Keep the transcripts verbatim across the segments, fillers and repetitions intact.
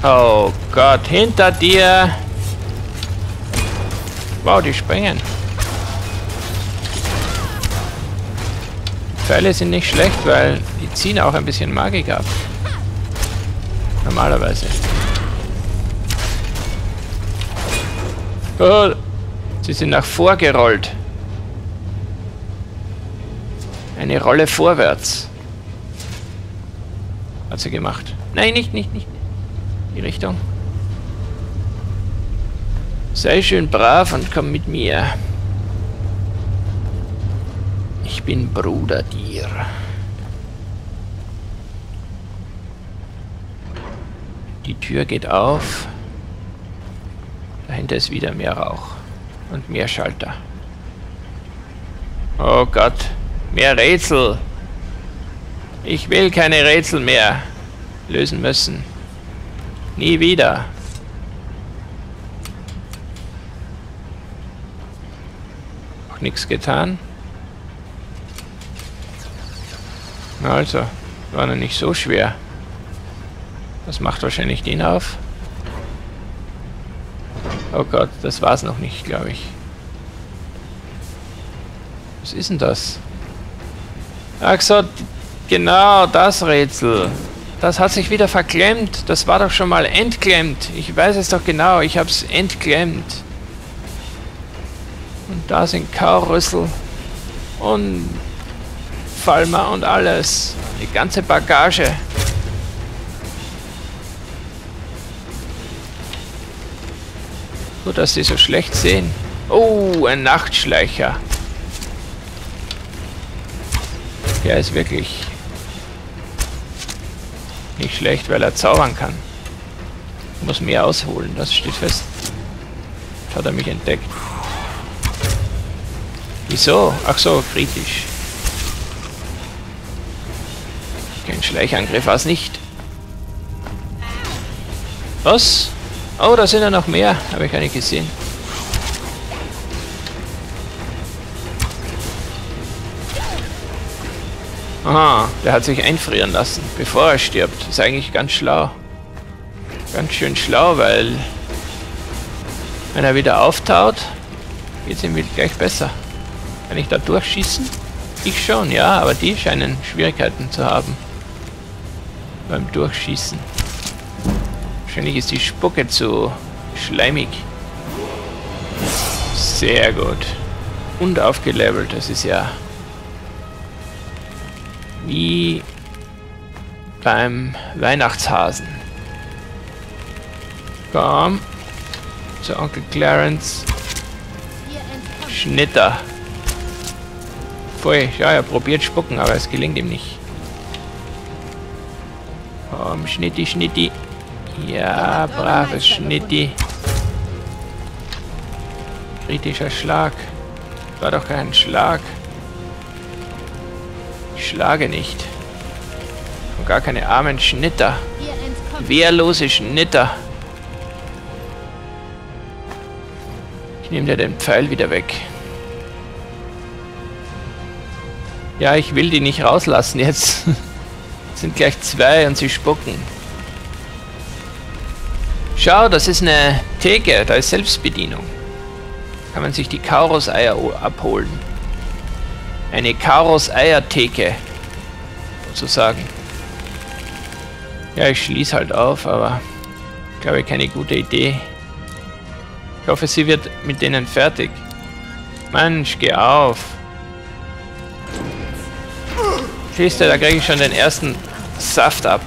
Oh Gott, hinter dir! Wow, die springen. Pfeile sind nicht schlecht, weil die ziehen auch ein bisschen Magik ab. Normalerweise. Oh, sie sind nach vorgerollt. Eine Rolle vorwärts. Hat sie gemacht. Nein, nicht, nicht, nicht. Die Richtung. Sei schön brav und komm mit mir. Ich bin Bruder dir. Die Tür geht auf. Dahinter ist wieder mehr Rauch. Und mehr Schalter. Oh Gott. Mehr Rätsel. Ich will keine Rätsel mehr lösen müssen. Nie wieder. Auch nichts getan. Also, war noch nicht so schwer. Das macht wahrscheinlich den auf. Oh Gott, das war's noch nicht, glaube ich. Was ist denn das? Ach so, genau, das Rätsel. Das hat sich wieder verklemmt. Das war doch schon mal entklemmt. Ich weiß es doch genau, ich habe es entklemmt. Und da sind Kaurüssel und Falmer und alles. Die ganze Bagage. Gut, dass die so schlecht sehen. Oh, ein Nachtschleicher. Der ist wirklich nicht schlecht, weil er zaubern kann. Muss mehr ausholen, das steht fest. Jetzt hat er mich entdeckt. Wieso? Ach so, kritisch. Kein Schleichangriff war es nicht. Was? Oh, da sind ja noch mehr. Habe ich gar nicht gesehen. Aha, der hat sich einfrieren lassen, bevor er stirbt. Ist eigentlich ganz schlau. Ganz schön schlau, weil wenn er wieder auftaut, geht es ihm wieder gleich besser. Kann ich da durchschießen? Ich schon, ja, aber die scheinen Schwierigkeiten zu haben beim Durchschießen. Wahrscheinlich ist die Spucke zu schleimig. Sehr gut. Und aufgelevelt, das ist ja wie beim Weihnachtshasen. Komm. Zu Onkel Clarence. Schnitter. Voll, ja, er probiert spucken, aber es gelingt ihm nicht. Komm, Schnitti, Schnitti. Ja, braves Schnitti. Kritischer Schlag. War doch kein Schlag. Ich schlage nicht. Und gar keine armen Schnitter. Wehrlose Schnitter. Ich nehme dir den Pfeil wieder weg. Ja, ich will die nicht rauslassen jetzt. Es sind gleich zwei und sie spucken. Schau, das ist eine Theke, da ist Selbstbedienung. Kann man sich die Kaurus-Eier abholen. Eine Kaurus-Eier-Theke, sozusagen. Ja, ich schließe halt auf, aber glaube ich keine gute Idee. Ich hoffe, sie wird mit denen fertig. Mensch, geh auf. Schließt er, da kriege ich schon den ersten Saft ab.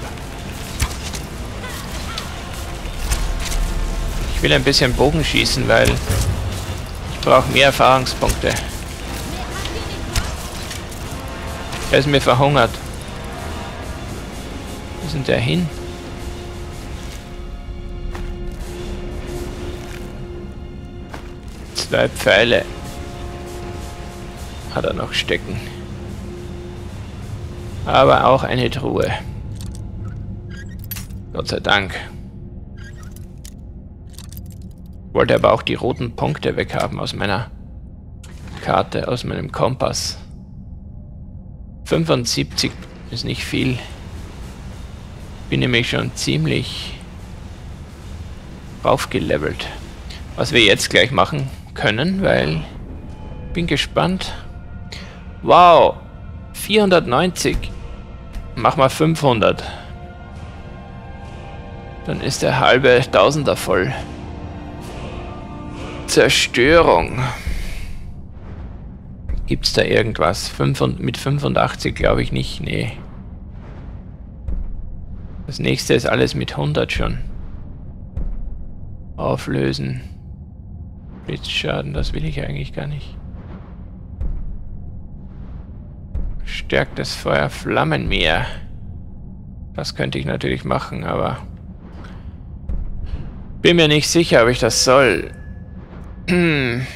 Ich will ein bisschen Bogen schießen, weil ich brauche mehr Erfahrungspunkte. Er ist mir verhungert. Wo ist denn der hin? Zwei Pfeile hat er noch stecken. Aber auch eine Truhe. Gott sei Dank. Wollte aber auch die roten Punkte weghaben aus meiner Karte, aus meinem Kompass. fünfundsiebzig ist nicht viel. Bin nämlich schon ziemlich raufgelevelt. Was wir jetzt gleich machen können, weil... Bin gespannt. Wow! vierhundertneunzig. Mach mal fünfhundert. Dann ist der halbe Tausender voll. Zerstörung. Gibt's da irgendwas? fünf und, mit fünfundachtzig glaube ich nicht. Nee. Das nächste ist alles mit hundert schon. Auflösen. Blitzschaden, das will ich eigentlich gar nicht. Stärkt das Feuer Flammenmeer. Das könnte ich natürlich machen, aber... Bin mir nicht sicher, ob ich das soll. Hm.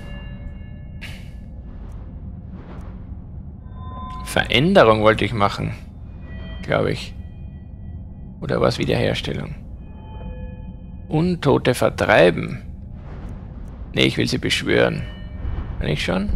Veränderung wollte ich machen. Glaube ich. Oder was Wiederherstellung. Untote vertreiben. Ne, ich will sie beschwören. Kann ich schon?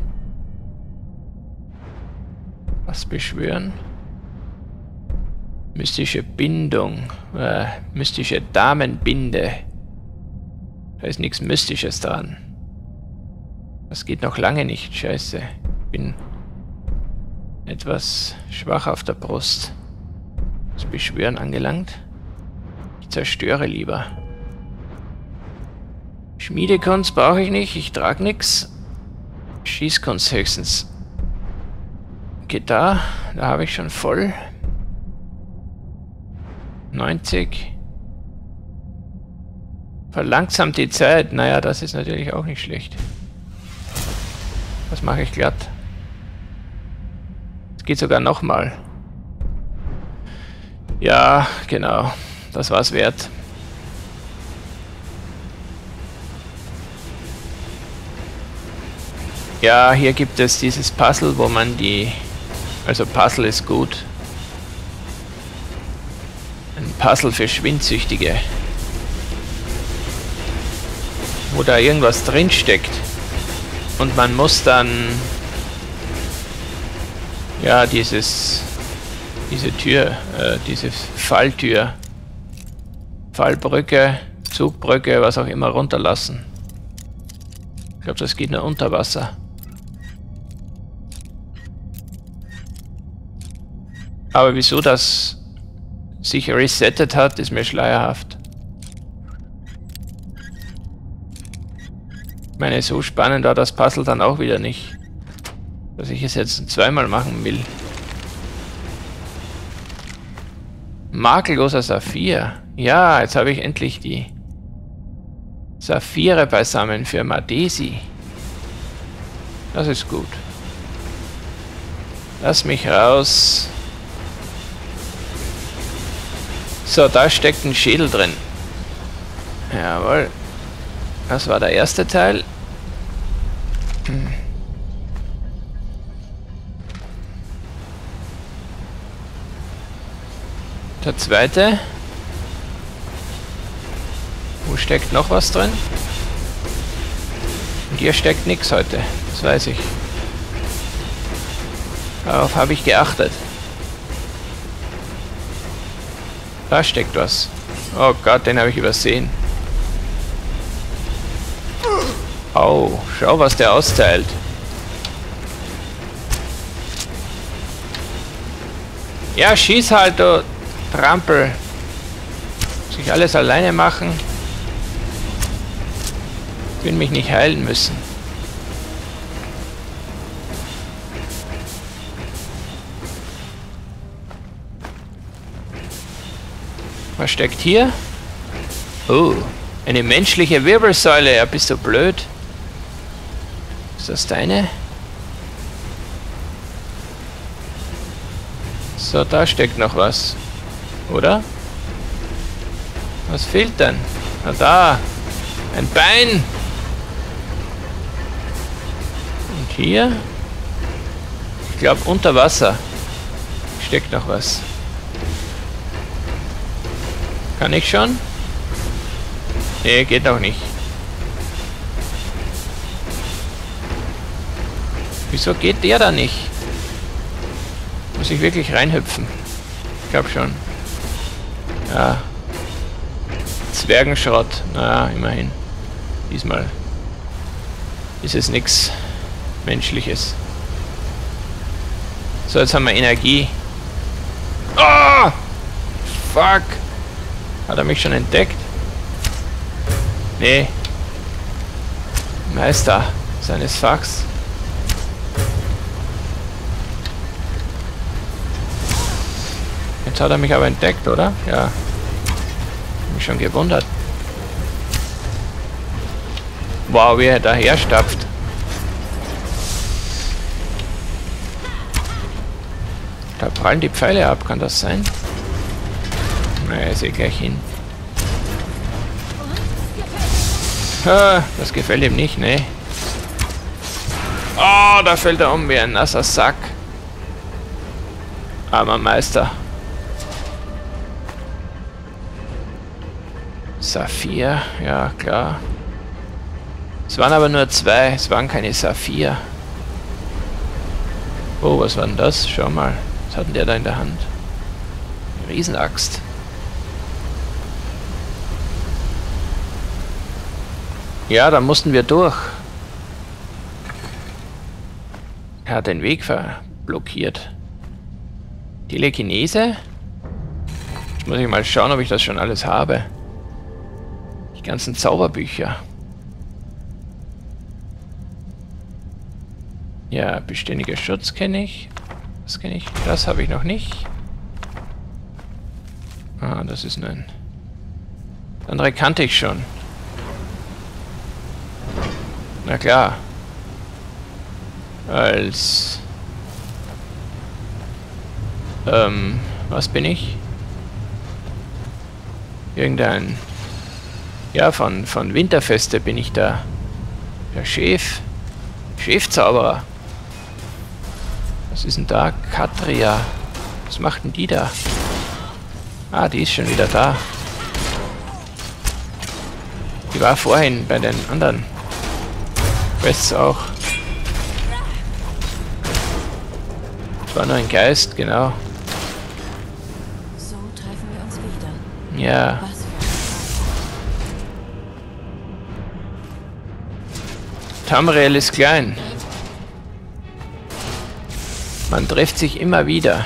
Was beschwören? Mystische Bindung. Äh, mystische Damenbinde. Da ist nichts Mystisches dran. Das geht noch lange nicht. Scheiße. Bin etwas schwach auf der Brust. Das Beschwören angelangt. Ich zerstöre lieber. Schmiedekunst brauche ich nicht. Ich trage nichts. Schießkunst höchstens. Geht da. Da habe ich schon voll. neunzig. Verlangsamt die Zeit. Naja, das ist natürlich auch nicht schlecht. Das mache ich glatt. Es geht sogar nochmal. Ja, genau. Das war's wert. Ja, hier gibt es dieses Puzzle, wo man die... Also Puzzle ist gut. Ein Puzzle für Schwindsüchtige. Wo da irgendwas drin steckt. Und man muss dann... Ja, dieses... Diese Tür, äh, diese Falltür. Fallbrücke, Zugbrücke, was auch immer runterlassen. Ich glaube, das geht nur unter Wasser. Aber wieso das sich resettet hat, ist mir schleierhaft. Ich meine, so spannend war das Puzzle dann auch wieder nicht, dass ich es jetzt zweimal machen will. Makelloser Saphir. Ja, jetzt habe ich endlich die Saphire beisammen für Madesi. Das ist gut. Lass mich raus. So, da steckt ein Schädel drin. Jawohl. Das war der erste Teil. Hm. Der zweite. Wo steckt noch was drin? Und hier steckt nichts heute. Das weiß ich. Darauf habe ich geachtet. Da steckt was. Oh Gott, den habe ich übersehen. Au, schau, was der austeilt. Ja, schieß halt, du Trampel. Muss ich alles alleine machen? Ich will mich nicht heilen müssen. Was steckt hier? Oh, eine menschliche Wirbelsäule. Ja, bist du blöd? Ist das deine? So, da steckt noch was. Oder? Was fehlt denn? Na da. Ein Bein. Und hier? Ich glaube, unter Wasser steckt noch was. Kann ich schon? Nee, geht auch nicht. Wieso geht der da nicht? Muss ich wirklich reinhüpfen? Ich glaube schon. Ja. Zwergenschrott. Naja, immerhin. Diesmal ist es nichts Menschliches. So, jetzt haben wir Energie. Oh! Fuck! Hat er mich schon entdeckt? Nee. Meister seines Fachs. Jetzt hat er mich aber entdeckt, oder? Ja. Hab mich schon gewundert. Wow, wie er daher stapft. Da prallen die Pfeile ab, kann das sein? Naja, ist eh gleich hin. Ah, das gefällt ihm nicht, ne? Oh, da fällt er um wie ein nasser Sack. Armer Meister. Saphir, ja klar. Es waren aber nur zwei, es waren keine Saphir. Oh, was war denn das? Schau mal, was hat denn der da in der Hand? Eine Riesenaxt. Ja, da mussten wir durch. Er hat den Weg verblockiert. Telekinese? Jetzt muss ich mal schauen, ob ich das schon alles habe. Die ganzen Zauberbücher. Ja, beständiger Schutz kenne ich. Das kenne ich. Das habe ich noch nicht. Ah, das ist ein... Das andere kannte ich schon. Na klar. Als... Ähm, was bin ich? Irgendein... Ja, von, von Winterfeste bin ich da. Der Chef. Chefzauberer. Was ist denn da? Katria. Was macht denn die da? Ah, die ist schon wieder da. Die war vorhin bei den anderen Quests auch. Das war nur ein Geist, genau. So treffen wir uns wieder. Ja. Was? Tamriel ist klein. Man trifft sich immer wieder.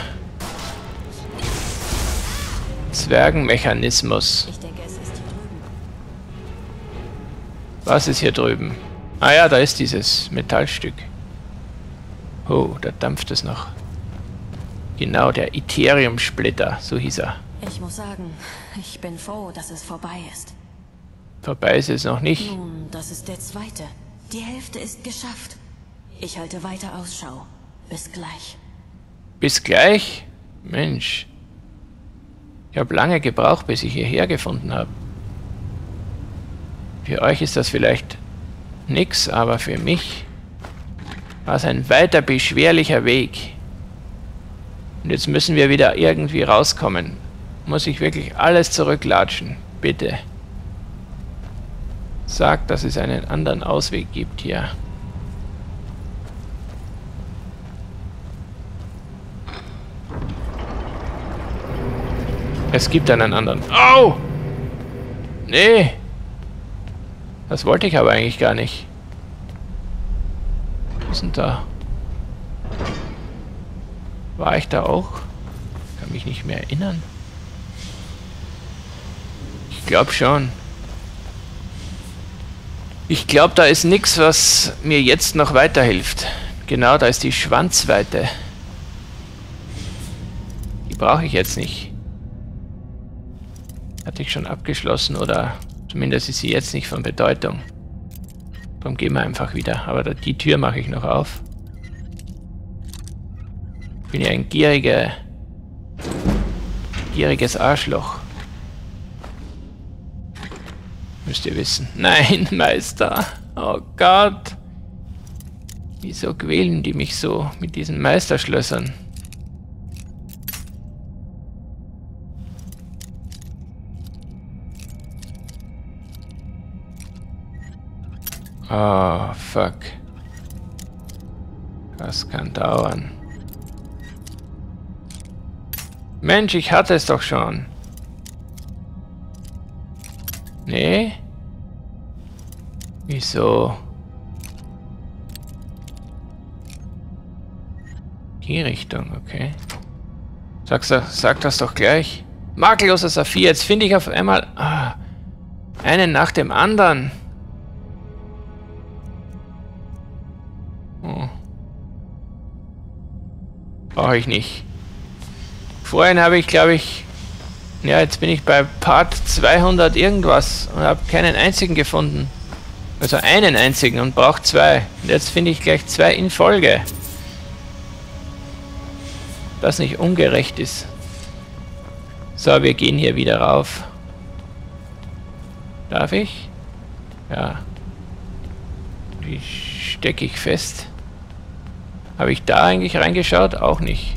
Zwergenmechanismus. Ich denke, es ist hier drüben. Was ist hier drüben? Ah ja, da ist dieses Metallstück. Oh, da dampft es noch. Genau, der Ethereum-Splitter, so hieß er. Ich muss sagen, ich bin froh, dass es vorbei ist. Vorbei ist es noch nicht. Nun, das ist der zweite. Die Hälfte ist geschafft. Ich halte weiter Ausschau. Bis gleich. Bis gleich? Mensch. Ich habe lange gebraucht, bis ich hierher gefunden habe. Für euch ist das vielleicht nix, aber für mich war es ein weiter beschwerlicher Weg. Und jetzt müssen wir wieder irgendwie rauskommen. Muss ich wirklich alles zurücklatschen? Bitte. Sagt, dass es einen anderen Ausweg gibt hier. Es gibt einen anderen. Au! Nee! Das wollte ich aber eigentlich gar nicht. Was ist denn da? War ich da auch? Kann mich nicht mehr erinnern. Ich glaube schon. Ich glaube, da ist nichts, was mir jetzt noch weiterhilft. Genau, da ist die Schwanzweite. Die brauche ich jetzt nicht. Hatte ich schon abgeschlossen oder zumindest ist sie jetzt nicht von Bedeutung. Darum gehen wir einfach wieder. Aber die Tür mache ich noch auf. Ich bin ja ein gieriger, gieriges Arschloch. Müsst ihr wissen. Nein, Meister. Oh Gott. Wieso quälen die mich so mit diesen Meisterschlössern? Oh, fuck. Das kann dauern. Mensch, ich hatte es doch schon. Nee. Wieso? Die Richtung, okay. Sag, sag, sag das doch gleich. Makelloser Saphir, jetzt finde ich auf einmal ah, einen nach dem anderen. Oh. Brauche ich nicht. Vorhin habe ich, glaube ich... Ja, jetzt bin ich bei Part zweihundert irgendwas und habe keinen einzigen gefunden. Also einen einzigen und brauche zwei. Und jetzt finde ich gleich zwei in Folge. Das nicht ungerecht ist. So, wir gehen hier wieder rauf. Darf ich? Ja. Wie stecke ich fest? Habe ich da eigentlich reingeschaut? Auch nicht.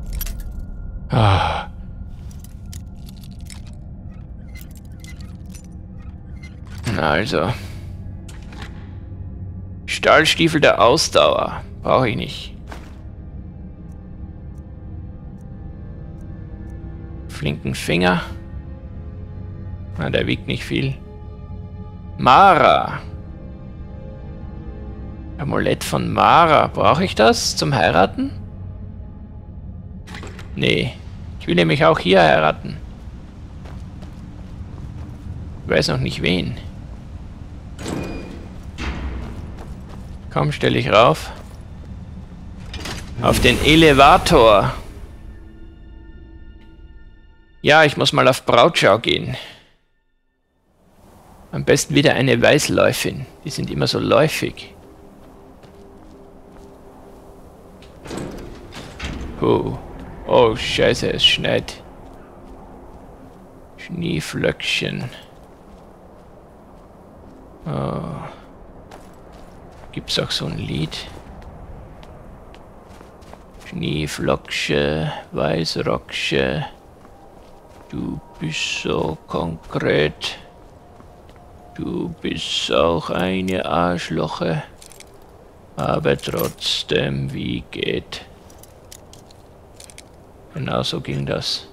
Ah. Na also. Stahlstiefel der Ausdauer. Brauche ich nicht. Flinken Finger. Na, der wiegt nicht viel. Mara. Amulett von Mara. Brauche ich das zum Heiraten? Nee. Ich will nämlich auch hier heiraten. Ich weiß noch nicht wen. Komm, stelle ich rauf. Auf den Elevator. Ja, ich muss mal auf Brautschau gehen. Am besten wieder eine Weißläufin. Die sind immer so läufig. Oh, oh scheiße, es schneit. Schneeflöckchen. Oh. Gibt's auch so ein Lied? Schneeflocksche, Weißrocksche, du bist so konkret. Du bist auch eine Arschloche, aber trotzdem, wie geht? Genau so ging das.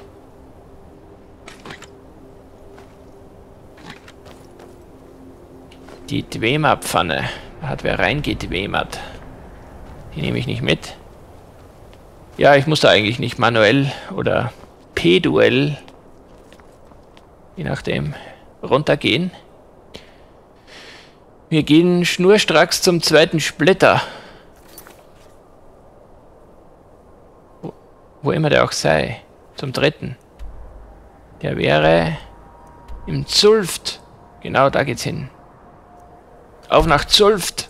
Die Dwemer-Pfanne. Da hat wer reingedwemert. Die nehme ich nicht mit. Ja, ich muss da eigentlich nicht manuell oder P-Duell, je nachdem, runtergehen. Wir gehen schnurstracks zum zweiten Splitter. Wo, wo immer der auch sei. Zum dritten. Der wäre im Zulft. Genau, da geht's hin. Auf nach Zulft.